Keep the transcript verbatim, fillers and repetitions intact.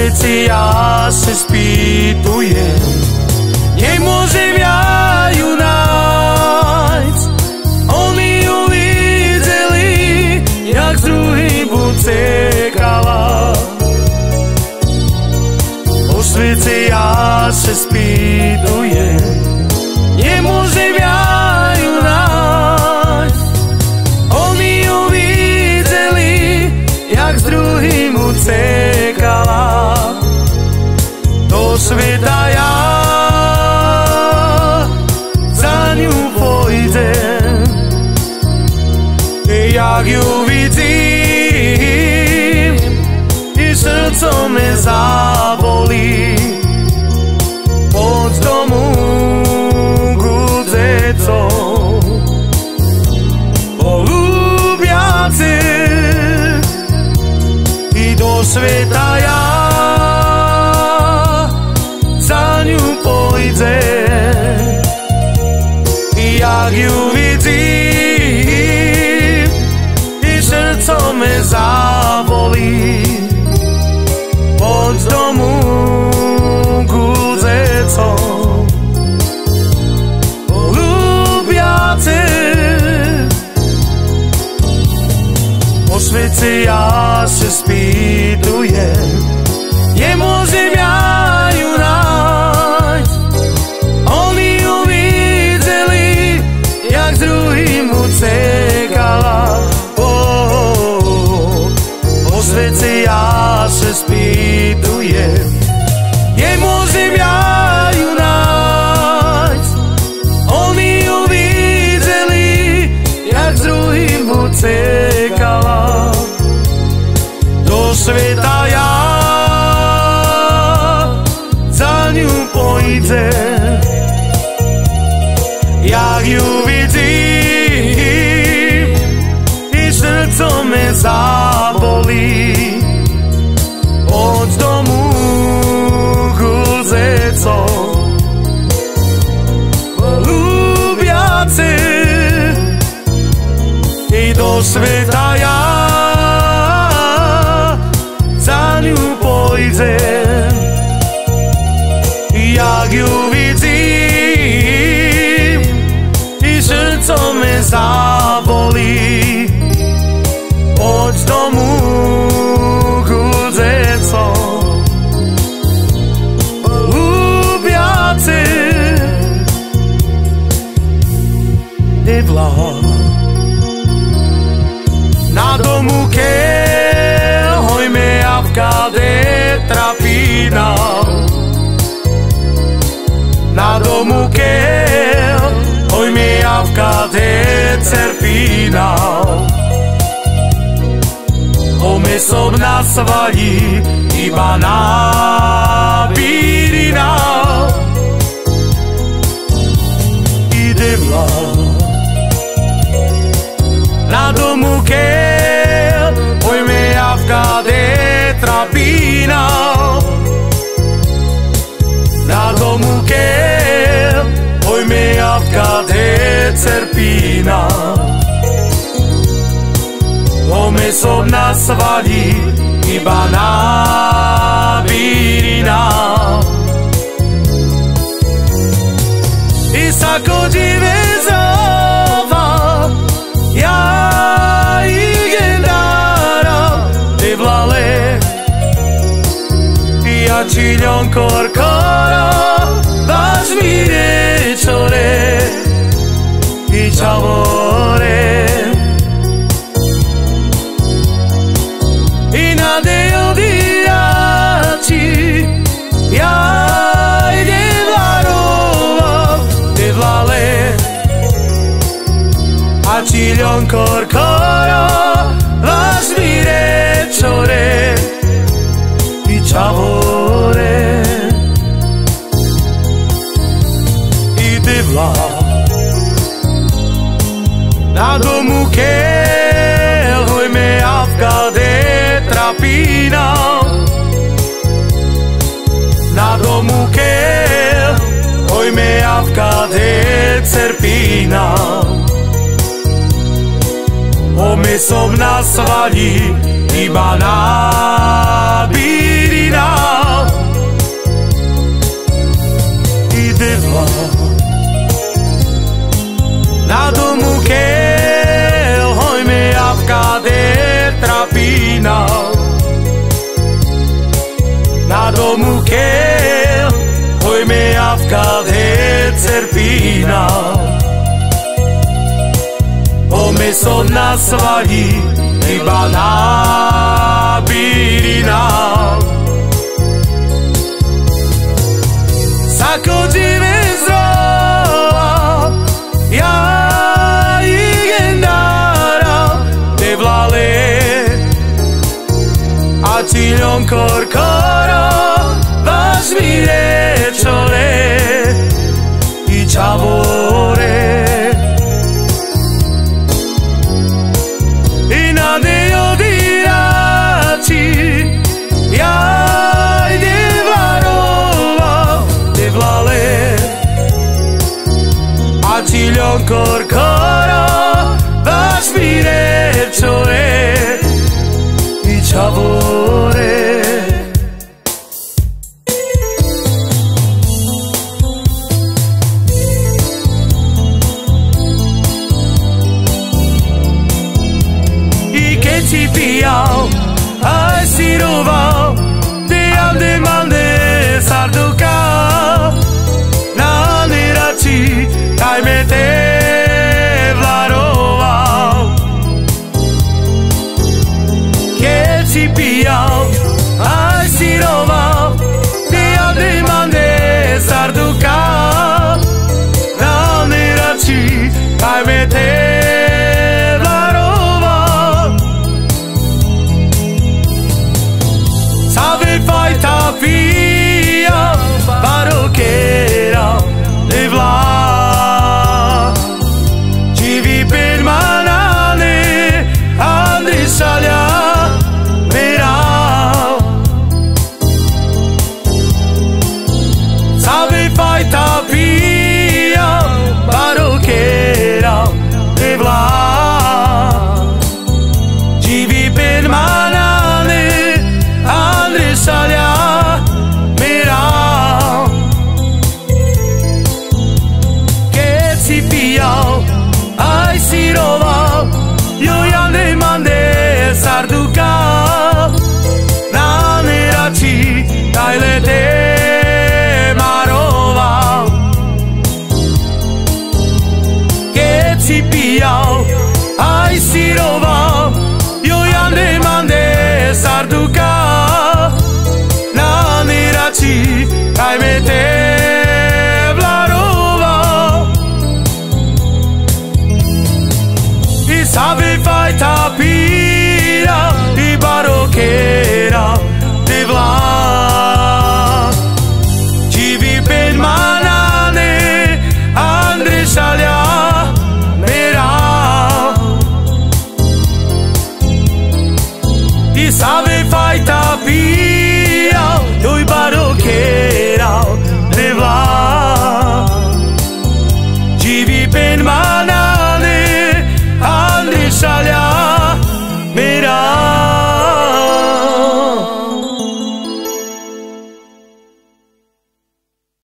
srdci ja se spýtujem, nemôžem ja ju nájsť. Oni ju videli, jak z druhým utekala. Po srdci ja se spýtujem, nemôžem ja ju nájsť. Oni ju videli, jak z druhým utekala. Do sveta ja za ňu pojdem, jak ju vidím, i srdco me zabolí. Poď domu gudecom, polúbiaci, i do sveta ja za ňu pojdem, jak ju vidím, i srdco me zabolí. Poď domu gudecom, polúbiaci, po svete ja se spýtujem, nemôžem ja ju nájsť. Oni ju videli, jak s druhým utekala. Oh, oh, oh. Po svete ja se spýtujem, nemôžem ja ju nájsť. Oni ju videli, jak s druhým utekala. Do sveta ja za ňu pojdem, jak ju vidím, i srdco me zabolí. Poď domu gudecom, polúbiaci, i do sveta ja za ňu pojdem, jak ju vidím, i srdco me zabolí. Poď domu gudecom, polúbiaci, devla na domu kel, hojme avkade trapina. Na domu kel, hojme avkade cerpina. Ome som na svali, iba na birina. Ide vlak na domu kel, hojme avkade trapina. Na domu kel, hojme avkade cerpina. Ome som na svali, iba na birina. I sa kođive zova, ja idem dara, te vlale, ja čiljom korkara, baš mi rečore, i čavore. I na deo dijači, ja idem varova, te vlale, a čiljom korkara, baš mi rečore, i čavore. Ide vlak na domu kel, hojme avkade trapina. Na domu kel, hojme avkade cerpina. Ome som na svali, iba na birina. devla na domu kel hoj me avkade trapina na domu kel hoj me avkade cerpina Ome som na svahi iba na birina Sako žive zrova ja igendara devlale a ciljon korkoro vaš mire čole i čavore Ciljon korkoro vaš mire čole i čavore I keď si pijal aj si roval te ande mande sardukal na nerači Kaj me te vlaroval Keď si pijal aj si roval Ty ande mande sardukal Na nerači kaj me te vlaroval Sabe fajta pija barokera ne vla Sardukal na nerači kaj lete maroval Keď si pijal aj si roval